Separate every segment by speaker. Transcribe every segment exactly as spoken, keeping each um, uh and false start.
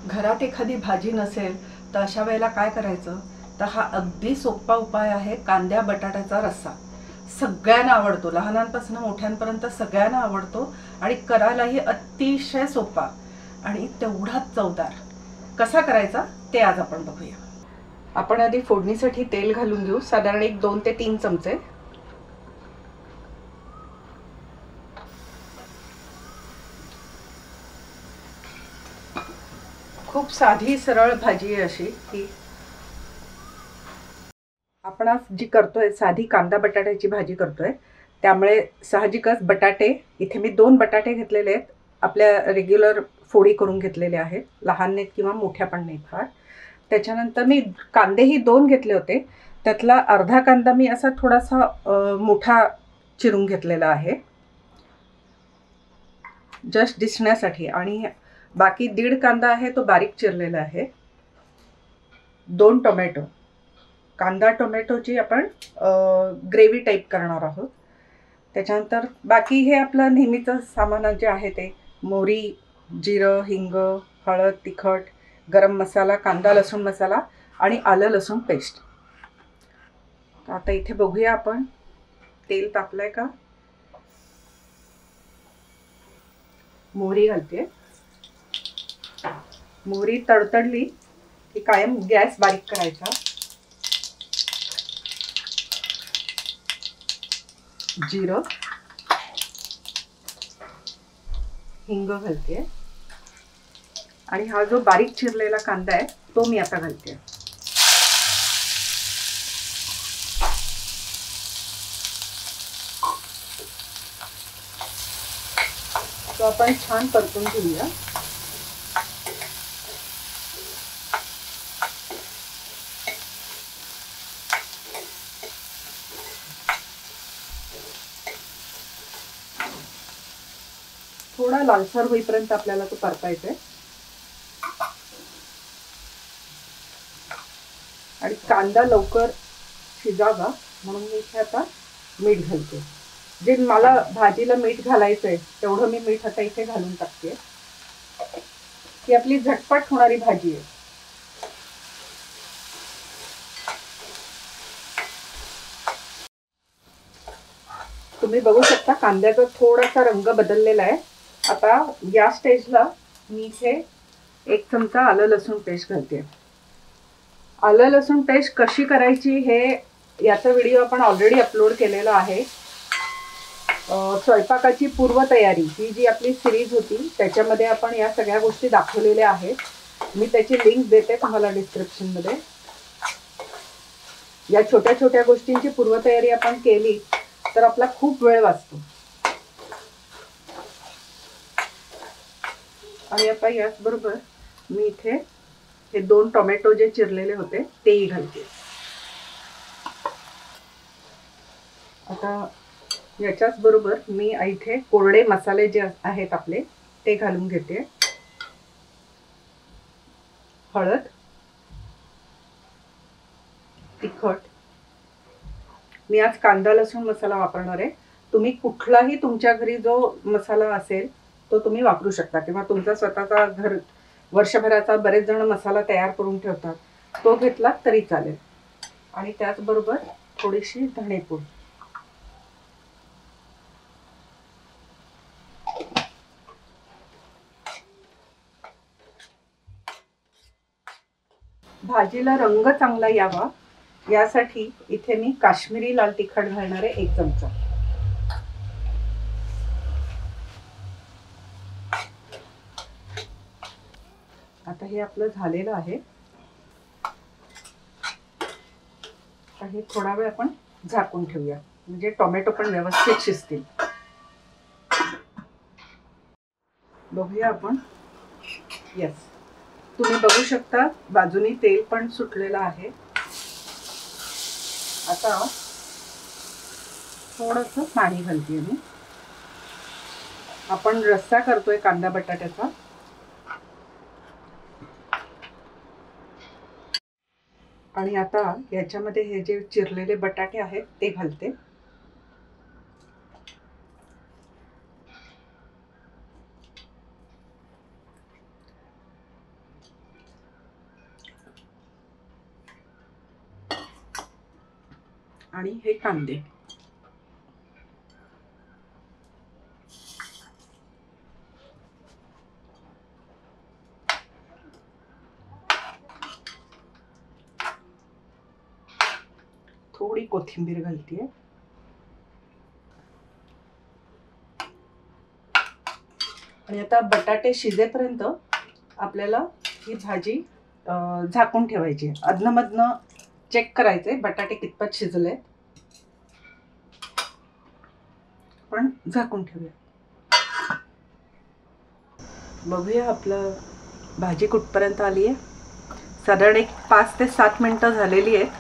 Speaker 1: घरात एखादी भाजी नसेल तर अशा वेळेला काय करायचं, तर हा अगदी सोपा उपाय आहे कांद्या बटाट्याचा रस्सा. सगळ्यांना आवडतो, लहानांपासून मोठ्यांपर्यंत सगळ्यांना आवडतो आणि करायलाही अतिशय सोपा आणि तेवढाच चवदार. कसा करायचा ते आज आपण बघूया. आपण आधी फोडणीसाठी तेल घालून घेऊ, साधारण एक दोन ते तीन चमचे. खूप साधी सरळ भाजी आहे अशी ही. आपण आज जी करतोय साधी कांदा बटाट्याची भाजी करतोय, त्यामुळे साहजिकच बटाटे इथे मी दोन बटाटे घेतलेले आहेत. आपल्या रेग्युलर फोडी करून घेतलेले आहेत, लहान नाहीत किंवा मोठ्या पण नाहीत फार. त्याच्यानंतर मी कांदेही दोन घेतले होते, त्यातला अर्धा कांदा मी असा थोडासा मोठा चिरून घेतलेला आहे जस्ट दिसण्यासाठी, आणि बाकी दीड कांदा आहे तो बारीक चिरलेला आहे. दोन टोमॅटो, कांदा टोमॅटोची आपण ग्रेव्ही टाईप करणार आहोत. त्याच्यानंतर बाकी हे आपलं नेहमीचं सामान जे आहे ते मोहरी, जिरं, हिंग, हळद, तिखट, गरम मसाला, कांदा लसूण मसाला आणि आलं लसूण पेस्ट. आता इथे बघूया आपण तेल तापलंय का. मोहरी घालते. मोहरी तडतडली की कायम गॅस बारीक करायचा. जिरं, हिंग घालते आणि हा जो बारीक चिरलेला कांदा आहे तो मी आता घालते. तो आपण छान परतून घेऊया. थोडा लालसर होईपर्यंत आपल्याला तो परतायचा आहे. आणि कांदा लवकर शिजावा म्हणून मी इथे आता मीठ घालते. जे मला भाजीला मीठ घालायचं आहे तेवढं मी मीठ आता इथे घालून टाकते. ही आपली झटपट होणारी भाजी आहे. तुम्ही बघू शकता कांद्याचा थोडासा रंग बदललेला आहे. आता या स्टेजला मी इथे एक चमचा आलं लसूण पेस्ट घालते. आलं लसूण पेस्ट कशी करायची हे याचा व्हिडिओ आपण ऑलरेडी अपलोड केलेला आहे. स्वयंपाकाची पूर्वतयारी ही जी आपली सिरीज होती त्याच्यामध्ये आपण या सगळ्या गोष्टी दाखवलेल्या आहेत. मी त्याची लिंक देते तुम्हाला डिस्क्रिप्शनमध्ये. या छोट्या छोट्या गोष्टींची पूर्वतयारी आपण केली तर आपला खूप वेळ वाचतो. आणि आता याचबरोबर मी इथे हे दोन टोमॅटो जे चिरलेले होते तेही घालते. आता याच्याच बरोबर मी इथे कोरडे मसाले जे आहेत आपले ते घालून घेते. हळद, तिखट, मी आज कांदा लसूण मसाला वापरणार आहे. तुम्ही कुठलाही तुमच्या घरी जो मसाला असेल तो तुम्ही वापरू शकता, किंवा तुमचा स्वतःचा घर वर्षभराचा बरेच जण मसाला तयार करून ठेवतात तो घेतला तरी चालेल. आणि त्याचबरोबर थोडीशी धणेपूड. भाजीला रंग चांगला यावा यासाठी इथे मी काश्मीरी लाल तिखट घालणार आहे एक चमचा. आता हे आपलं झालेलं आहे. हे थोडा वेळ आपण झाकून ठेवूया म्हणजे टोमॅटो पण व्यवस्थित शिजतील. बघूया आपण. यस, तुम्ही बघू शकता बाजूनी तेल पण सुटलेलं आहे. आता थोडंसं पाणी घालते मी. आपण रस्सा करतोय कांदा बटाट्याचा. आणि आता याच्यामध्ये हे जे चिरलेले बटाटे आहेत ते घालते. आणि हे कांदे. थोडी कोथिंबीर घालतेय. आणि आता बटाटे शिजेपर्यंत आपल्याला ही भाजी झाकून ठेवायची. अधनमधनं चेक करायचे बटाटे कितपत शिजले. पण झाकून ठेवूया. बघूया आपलं भाजी कुठपर्यंत आली आहे. साधारण एक पाच ते सात मिनिटं झालेली आहेत.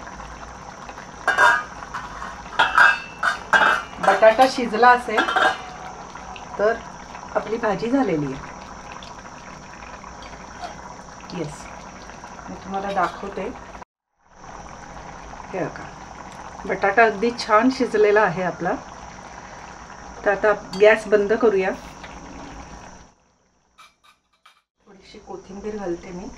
Speaker 1: बटाटा शिजला असेल तर आपली भाजी झालेली आहे. येस, मी तुम्हाला दाखवते. हे बघा, बटाटा अगदी छान शिजलेला आहे आपला. तर आता गॅस बंद करूया. थोडीशी कोथिंबीर घालते मी.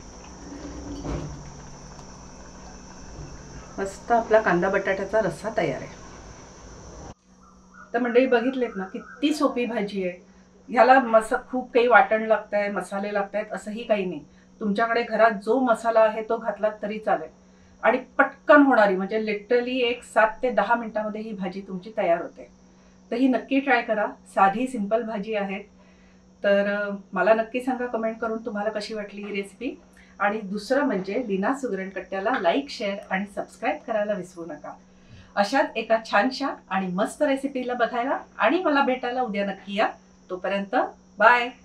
Speaker 1: मस्त आपला कांदा बटाट्याचा रस्सा तयार आहे. तर मंडळी बघितलेत ना, किती सोपी भाजी आहे. ह्याला मस खूप काही वाटण लागतंय, मसाले लागतायत असंही काही नाही. तुमच्याकडे घरात जो मसाला आहे तो घातलात तरी चालेल. आणि पटकन होणारी, म्हणजे लिटरली एक सात ते दहा मिनिटांमध्ये ही भाजी तुमची तयार होते. तर ही नक्की ट्राय करा. साधी सिंपल भाजी आहे. तर मला नक्की सांगा कमेंट करून तुम्हाला कशी वाटली ही रेसिपी. आणि दुसरं म्हणजे लीना सुगरणकट्ट्याला लाईक, शेअर आणि सबस्क्राईब करायला विसरू नका. अशाच एका छानशा आणि मस्त रेसिपीला बघायला आणि मला भेटायला उद्या नक्की या. तोपर्यंत बाय.